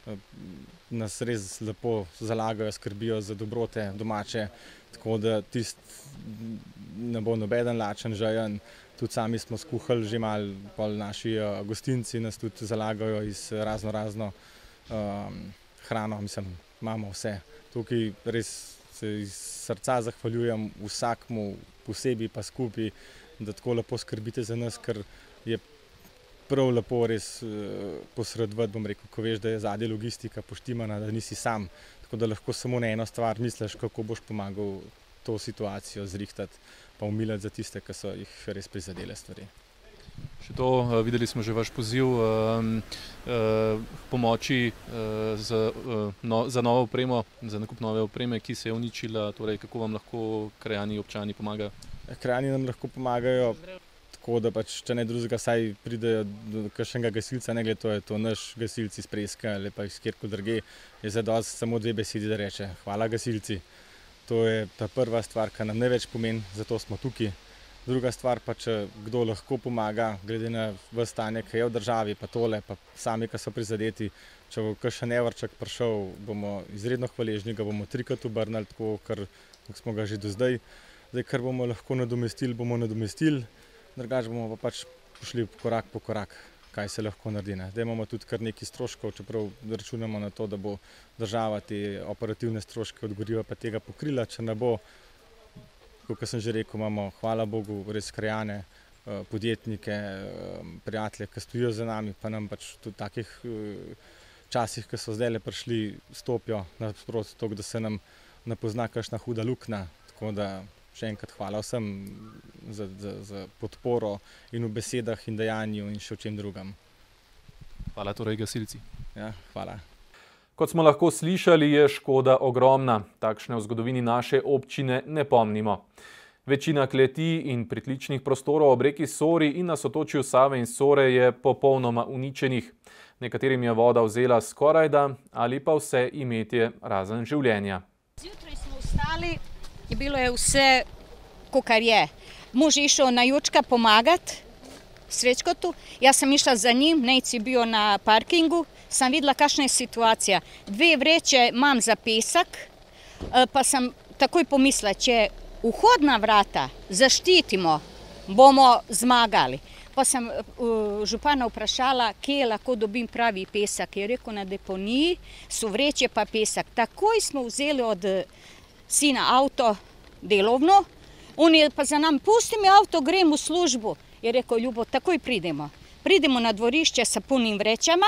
nas res lepo zalagajo, skrbijo za dobrote domače, tako da tist ne bo nobeden lačen, žejen. Tudi sami smo skuhali že malo, pol naši uh, gostinci nas tudi zalagajo iz razno razno um, hrano, mislim, imamo vse. Tukaj res se iz srca zahvaljujem vsakmu posebej pa skupaj, da tako lepo skrbite za nas, ker je prav lepo res posredovati, bom rekel, ko veš, da je zadnja logistika poštimana, da nisi sam, tako da lahko samo na eno stvar misliš, kako boš pomagal to situacijo zrihtati, pa umiliti za tiste, ki so jih res prizadele stvari. Še to, videli smo že vaš poziv um, uh, pomoči uh, za, uh, no, za novo opremo, za nakup nove opreme, ki se je uničila, torej kako vam lahko krajani, občani pomagajo? Krajani nam lahko pomagajo tako, da pač, če ne drugega, saj pridejo do kakšnega gasilca, ne glede to je to naš gasilci iz Preska ali pa iz kjerkoli drugje, je zadosti samo dve besedi, da reče hvala gasilci. To je ta prva stvar, ki nam največ pomeni, zato smo tukaj. Druga stvar pa, če kdo lahko pomaga, glede na ves stanje, ki je v državi, pa tole, pa sami, ki so prizadeti, če bo kakšen evrček prišel, bomo izredno hvaležni, ga bomo trikrat obrnili, tako, kar smo ga že do zdaj. Zdaj, kar bomo lahko nadomestili, bomo nadomestili, drugače bomo pa pač pošli korak po korak, kaj se lahko naredi. Zdaj imamo tudi kar nekaj stroškov, čeprav računamo na to, da bo država te operativne stroške od goriva pa tega pokrila, če ne bo. Kot sem že rekel, imamo, hvala Bogu, res krajane, podjetnike, prijatelje, ki stojijo za nami, pa nam pač tudi takih časih, ki so zdaj le prišli, stopijo nasproti, tako da se nam ne pozna kakšna huda luknja. Tako da še enkrat hvala vsem za, za, za podporo in v besedah in dejanju in še v čem drugem. Hvala torej gasilci. Ja, hvala. Kot smo lahko slišali, je škoda ogromna. Takšne v zgodovini naše občine ne pomnimo. Večina kleti in pritličnih prostorov ob reki Sori in na sotočju Save in Sore je popolnoma uničenih. Nekaterim je voda vzela skorajda ali pa vse imetje razen življenja. Zjutraj smo vstali, je bilo je vse, kakor je. Mož je išel na Jučka pomagati Srečkotu, jaz sem išla za njim, nejci bio na parkingu, sem videla, kakšna je situacija. Dve vreče imam za pesek, pa sem takoj pomislila, če vhodna vrata zaščitimo, bomo zmagali. Pa sem župana vprašala, kje lahko dobim pravi pesek. Je rekel, na deponiji so vreče pa pesek. Takoj smo vzeli od sina avto delovno, on je pa za nam, pusti mi avto, grem v službu. Je rekel, Ljubo, takoj pridemo. Pridemo na dvorišče sa punim vrećama,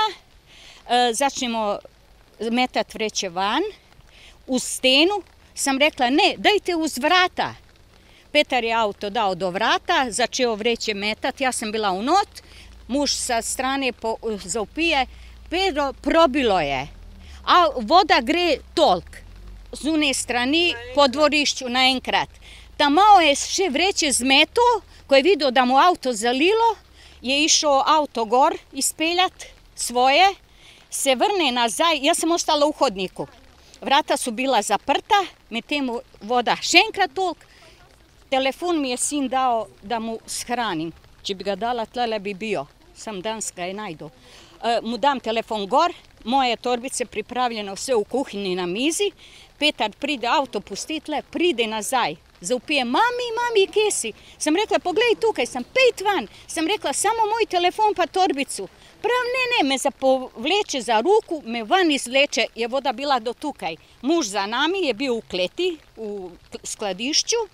e, začnemo metati vreće van, u stenu. Sam rekla, ne, dajte uz vrata. Petar je auto dao do vrata, začeo vreće metati, ja sam bila u not, muž sa strane po, zaupije, Pedro, probilo je, a voda gre tolk. Z une strani po dvorišću naenkrat. Tamao je še vreće zmeto, ko je vidio da mu auto zalilo, je išao auto gor ispeljat svoje, se vrne nazaj, ja sam ostala u hodniku. Vrata su bila zaprta, med tem voda še enkrat tolk. Telefon mi je sin dao da mu shranim, če bi ga dala tlele bi bio, sam danes ga je najdu. E, mu dam telefon gor, moje torbice pripravljeno vse u kuhinji na mizi, Petar pride auto pustitle, pride nazaj. Zaupije, mami, mami, kje si? Sam rekla, pogledaj tukaj, sam pejt van. Sam rekla, samo moj telefon pa torbicu. Prav, ne, ne, me zapovleče za ruku, me van izvleče, je voda bila do tukaj. Muž za nami je bil v kleti, v skladišču.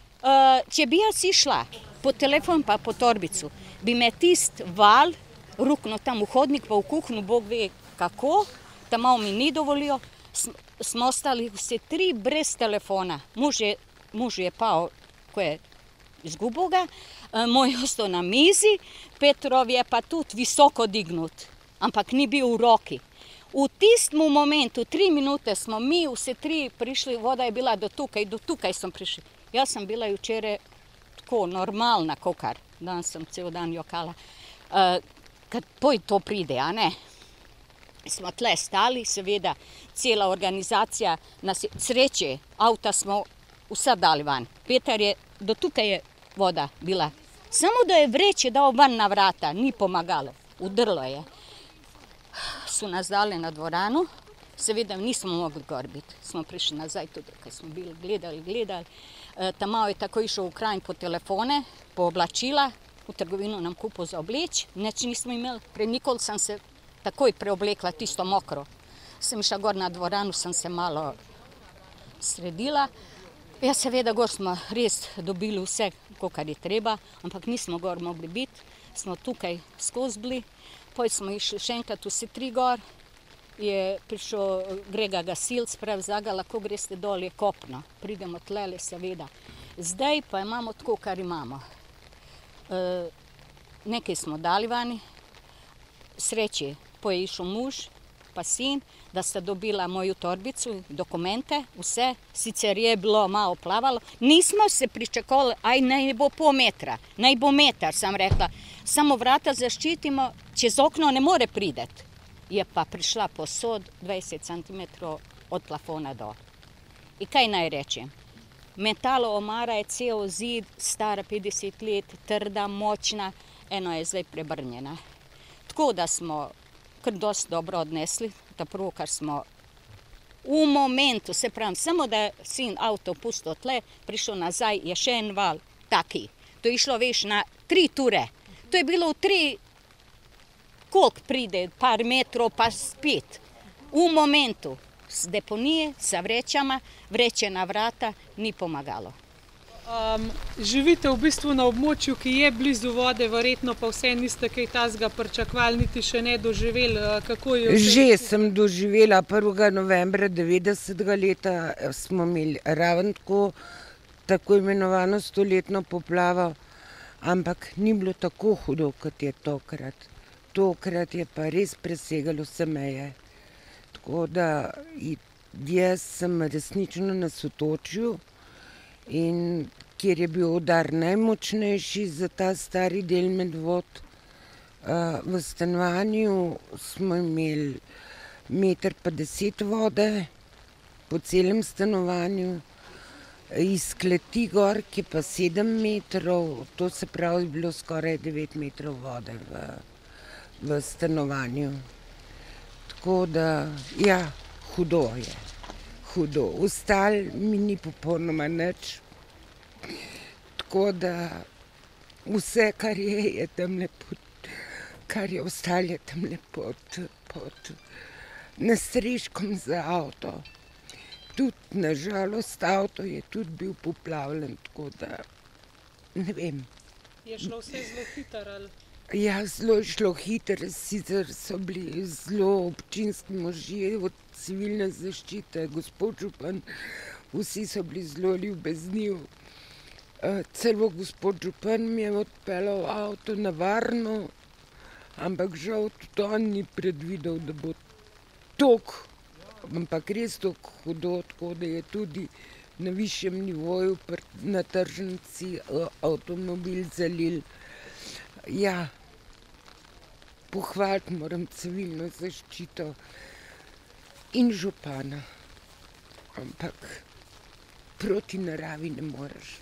Če bi jaz išla po telefon pa po torbicu, bi me tist val rukno tam v hodnik pa v kuhnu, Bog ve kako, tam malo mi ni dovolio. Smo ostali vse tri brez telefona. Muž je Muž je pao, ko je izgubil ga, moj je ostal na mizi, Petrov je pa tudi visoko dignut, ampak ni bil v roki. V tistem momentu, tri minute smo mi vse tri prišli, voda je bila do tukaj, do tukaj smo prišli. Jaz sem bila včeraj tako normalna, kokar, danes sem cel dan jokala. Kad poj to pride, a ne? Smo tle stali, seveda, cela organizacija, na sreče, avta smo vsa dali van. Petar je, do tukaj je voda bila. Samo da je vreće dao van na vrata, ni pomagalo, udrlo je. Su nas dali na dvoranu, seveda nismo mogli gor biti. Smo prišli nazaj tudi, kad smo bili gledali, gledali. E, Tamao je tako išao u Kranj po telefone, po oblačila, u trgovinu nam kupo za obleč, neč nismo imeli. Pre nikoli sam se takoj preoblekla, tisto mokro. Sam išla gor na dvoranu, sam se malo sredila. Ja, seveda, gor smo res dobili vse, kar je treba, ampak nismo gor mogli biti. Smo tukaj skozi bili, potem smo išli še enkrat vse tri gor je prišel Grega gasilc, prav zaga, lahko greste dol, je kopno. Pridemo tlele, seveda. Zdaj pa imamo tako, kar imamo. E, nekaj smo dali vani, sreči, pa je išel muž, pa sin, da sta dobila moju torbico, dokumente, vse. Sicer je bilo malo plavalo. Nismo se pričakovali, aj naj bo pol metra, naj bo metar, sam rekla. Samo vrata zaščitimo, čez okno ne more prideti. Je pa prišla posod dvajset centimetrov od plafona do. I kaj naj rečem? Metalo omara je cel zid, stara petdeset let, trda, močna, eno je zdaj prebrnjena. Tako da smo kar dosti dobro odnesli, ta prvo, kar smo v momentu, se pravim, samo da je sin avto pustil tle, prišel nazaj, je še en val, taki. To je išlo, veš, na tri ture. To je bilo v tri, koliko pride, par metrov, pa spet. V momentu, s deponije, sa vrečama, vreče na vrata, ni pomagalo. Um, živite v bistvu na območju, ki je blizu vode, verjetno pa vse niste kaj tazga pričakovali, niti še ne doživeli. Kako je vse? Že sem doživela prvega novembra devetdesetega leta, smo imeli ravno tako, tako imenovano stoletno poplavo, ampak ni bilo tako hudo, kot je tokrat. Tokrat je pa res presegalo vse meje. Tako da jaz sem resnično na Sotočju, in kjer je bil udar najmočnejši za ta stari del Medvod, v stanovanju smo imeli meter pa deset vode po celem stanovanju, iz kleti gor, ki pa sedem metrov, to se pravi, je bilo skoraj devet metrov vode v, v stanovanju. Tako da, ja, hudo je. Hudo. Ostalo mi ni popolnoma nič. Tako da vse, kar je, je tamle pod, kar je ostalo, je tamle pod, pod nastreškom za avto. Tudi, nažalost, avto je tudi bil poplavljen, tako da ne vem. Je šlo vse zelo hitro ali? Ja, zelo je šlo hitro, sicer so bili zelo občinski možje od civilne zaščite, gospod župan, vsi so bili zelo ljubeznivi. Celo gospod župan mi je odpeljal avto na varno, ampak žal tudi on ni predvidel, da bo toliko, ampak res toliko hudo, tako da je tudi na višjem nivoju na tržnici avtomobil zalil. Ja, pohvaliti moram civilno zaščito in župana, ampak proti naravi ne moreš.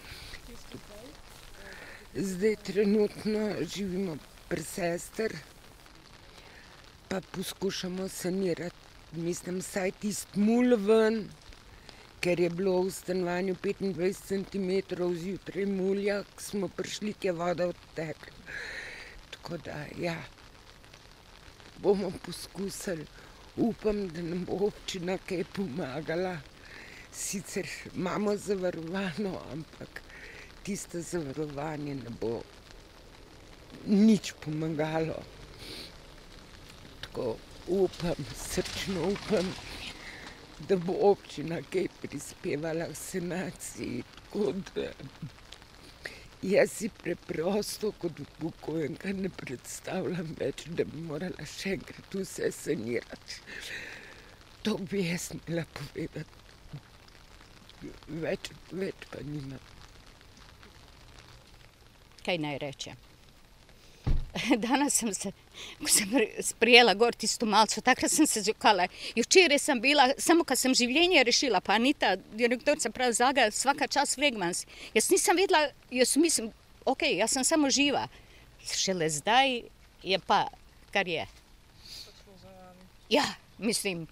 Zdaj trenutno živimo pri sester, pa poskušamo sanirati, mislim, vsaj tisti mul ven, ker je bilo v stanovanju petindvajset centimetrov zjutraj mulja, ko smo prišli, ki je voda odtekla. Tako da, ja, bomo poskusili. Upam, da nam bo občina kaj pomagala. Sicer imamo zavarovano, ampak tisto zavarovanje ne bo nič pomagalo. Tako upam, srčno upam, da bo občina kaj prispevala v sanaciji, tako da jaz si preprosto kot upokojenka ne predstavljam več, da bi morala še enkrat vse sanirati. To bi jaz imela povedati. Več, več pa nimam. Kaj naj rečem? Danes sem se, ko sem sprijela gor tisto malco, takrat sem se zjokala. Včeraj sem bila, samo kad sem življenje rešila, pa Anita, direktorica pravi, Zaga, svaka čas Wegmans. Jaz nisem vedela, jaz mislim, ok, jaz sem samo živa. Šele zdaj je pa, kar je. Ja, mislim,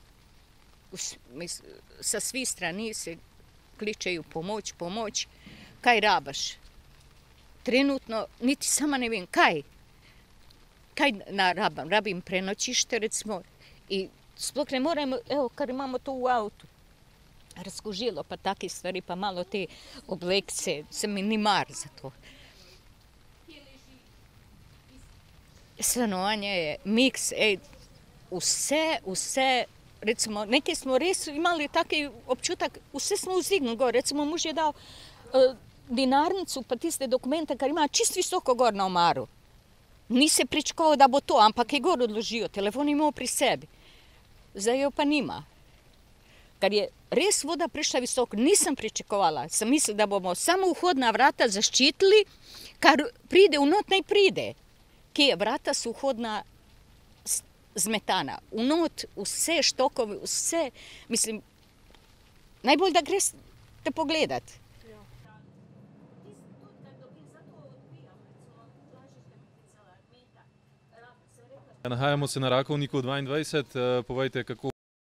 sa svih strani se kličejo pomoč, pomoč. Kaj rabaš? Trenutno, niti sama ne vem, kaj. Kaj rabim? Rabim prenočište, recimo. I sploh ne moremo, evo, kar imamo to v avtu. Razkožilo, pa take stvari, pa malo te oblekce, se mi ni mar za to. Stanovanje je miks, ej, vse, vse, recimo, nekaj smo res imali taki občutek, vse smo vzdignili gor, recimo muž je dal uh, denarnico pa tiste dokumente, kar ima čist visoko gor na omaru. Ni se pričakoval, da bo to, ampak je gor odložil, telefon imel pri sebi. Zdaj jo pa nima. Ker je res voda prišla visoko, nisem pričakovala. Sem mislila, da bomo samo vhodna vrata zaščitili, kar pride vnot, naj pride. Kje vrata so vhodna zmetana. Vnot vse štokove, vse, mislim, najbolj, da greš te pogledati. Nahajamo se na Rakovniku dvaindvajset, povejte, kako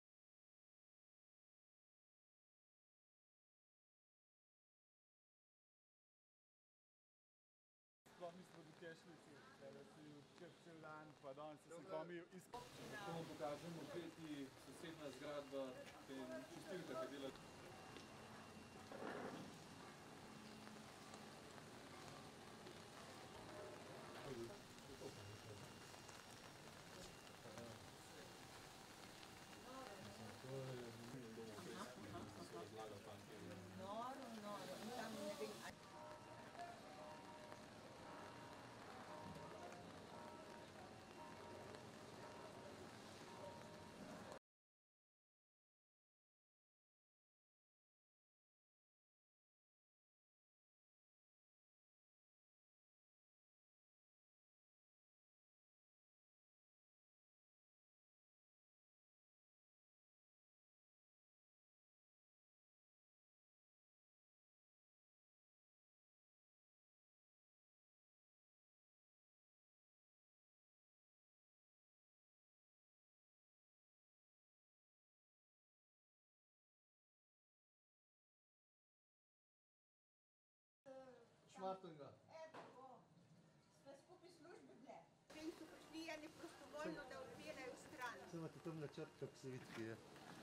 Šmartnega. Sve skupaj službe bile. Tem so prišli eni prostovoljno, da odpirajo stran. Sem imate tam načrt, kako se vidi, ki je.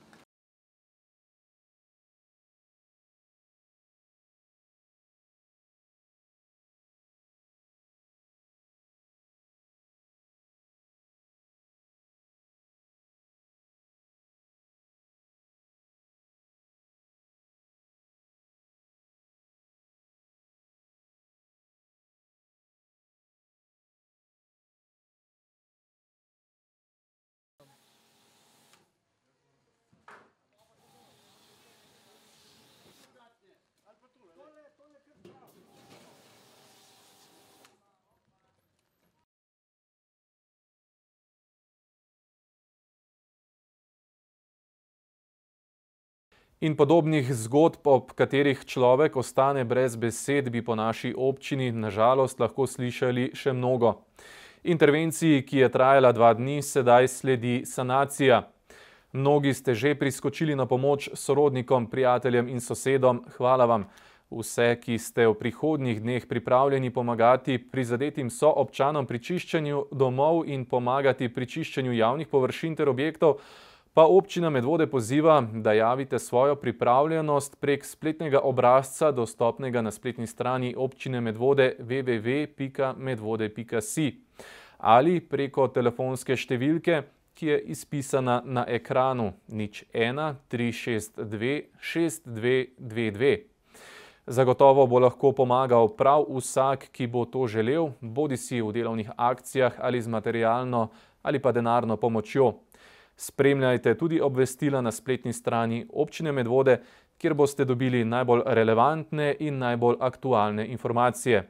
In podobnih zgodb, ob katerih človek ostane brez besed, bi po naši občini na žalost lahko slišali še mnogo. Intervenciji, ki je trajala dva dni, sedaj sledi sanacija. Mnogi ste že priskočili na pomoč sorodnikom, prijateljem in sosedom. Hvala vam. Vse, ki ste v prihodnjih dneh pripravljeni pomagati prizadetim soobčanom pri čiščenju domov in pomagati pri čiščenju javnih površin ter objektov, pa občina Medvode poziva, da javite svojo pripravljenost prek spletnega obrazca, dostopnega na spletni strani občine Medvode w w w pika medvode pika si ali preko telefonske številke, ki je izpisana na ekranu nič ena tri šest dve šest dve dve dve. Zagotovo bo lahko pomagal prav vsak, ki bo to želel, bodisi v delovnih akcijah ali z materialno ali pa denarno pomočjo. Spremljajte tudi obvestila na spletni strani občine Medvode, kjer boste dobili najbolj relevantne in najbolj aktualne informacije.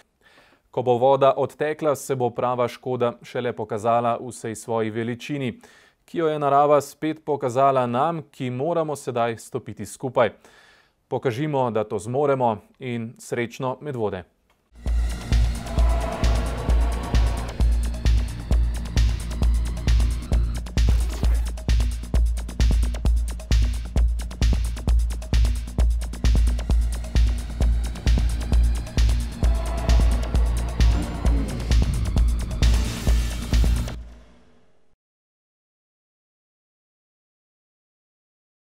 Ko bo voda odtekla, se bo prava škoda šele pokazala v vsej svoji veličini, ki jo je narava spet pokazala nam, ki moramo sedaj stopiti skupaj. Pokažimo, da to zmoremo in srečno Medvode.